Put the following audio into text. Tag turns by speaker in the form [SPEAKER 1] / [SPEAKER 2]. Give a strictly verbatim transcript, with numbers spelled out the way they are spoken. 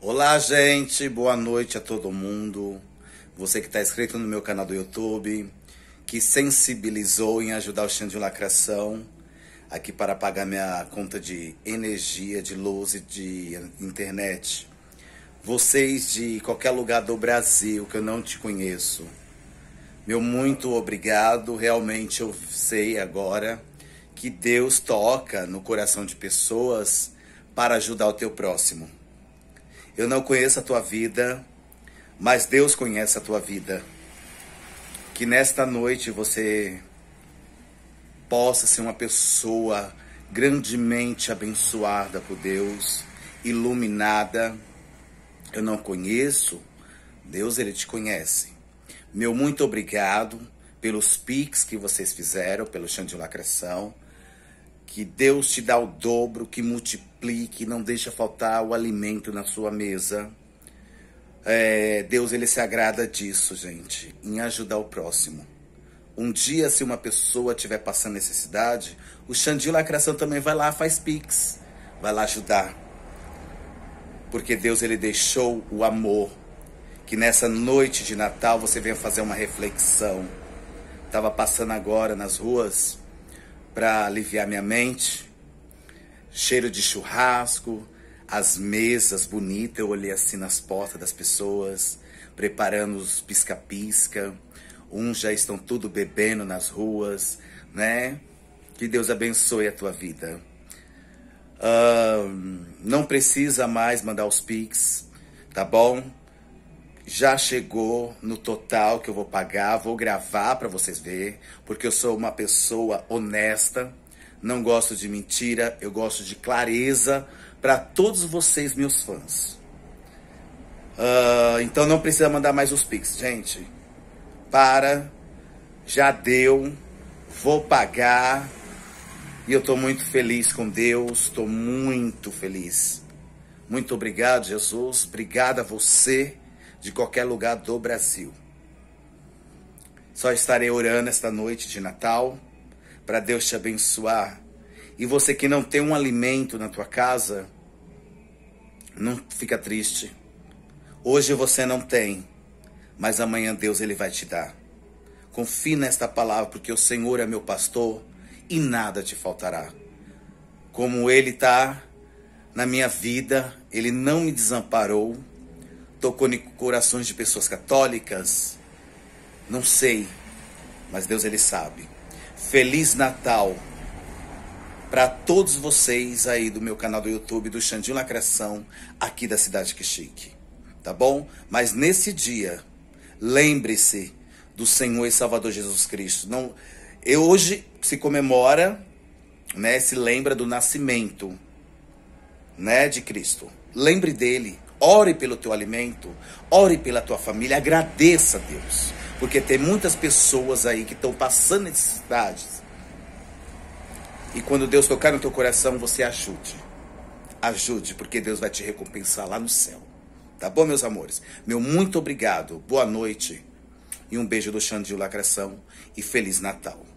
[SPEAKER 1] Olá, gente, boa noite a todo mundo. Você que está inscrito no meu canal do YouTube, que sensibilizou em ajudar o Xande Lacração aqui para pagar minha conta de energia, de luz e de internet. Vocês de qualquer lugar do Brasil que eu não te conheço, meu muito obrigado. Realmente eu sei agora que Deus toca no coração de pessoas para ajudar o teu próximo. Eu não conheço a tua vida, mas Deus conhece a tua vida. Que nesta noite você possa ser uma pessoa grandemente abençoada por Deus, iluminada. Eu não conheço, Deus ele te conhece. Meu muito obrigado pelos Pix que vocês fizeram, pelo Xande Lacração. Que Deus te dá o dobro, que multiplique, não deixa faltar o alimento na sua mesa. É, Deus ele se agrada disso, gente, em ajudar o próximo. Um dia, se uma pessoa estiver passando necessidade, o Xande Lacração também vai lá, faz Pix, vai lá ajudar. Porque Deus ele deixou o amor. Que nessa noite de Natal você venha fazer uma reflexão. Estava passando agora nas ruas para aliviar minha mente, cheiro de churrasco, as mesas bonitas, eu olhei assim nas portas das pessoas, preparando os pisca-pisca, uns já estão tudo bebendo nas ruas, né? Que Deus abençoe a tua vida. Uh, não precisa mais mandar os Pix, tá bom? Já chegou no total que eu vou pagar, vou gravar para vocês verem, porque eu sou uma pessoa honesta, não gosto de mentira, eu gosto de clareza para todos vocês, meus fãs. Uh, então não precisa mandar mais os Pix, gente. Para, já deu, vou pagar e eu tô muito feliz com Deus, tô muito feliz. Muito obrigado, Jesus, obrigado a você de qualquer lugar do Brasil. Só estarei orando esta noite de Natal para Deus te abençoar. E você que não tem um alimento na tua casa, não fica triste. Hoje você não tem, mas amanhã Deus ele vai te dar. Confie nesta palavra, porque o Senhor é meu pastor e nada te faltará. Como Ele está na minha vida, Ele não me desamparou. Tocou em corações de pessoas católicas, não sei, mas Deus ele sabe. Feliz Natal para todos vocês aí do meu canal do YouTube, do Xande Lacração, aqui da cidade Que Chique, tá bom? Mas nesse dia, lembre-se do Senhor e Salvador Jesus Cristo. Não, eu, hoje se comemora, né, se lembra do nascimento, né, de Cristo. Lembre dele. Ore pelo teu alimento, ore pela tua família, agradeça a Deus. Porque tem muitas pessoas aí que estão passando necessidades. E quando Deus tocar no teu coração, você ajude. Ajude, porque Deus vai te recompensar lá no céu. Tá bom, meus amores? Meu muito obrigado, boa noite. E um beijo do Xande Lacração e Feliz Natal.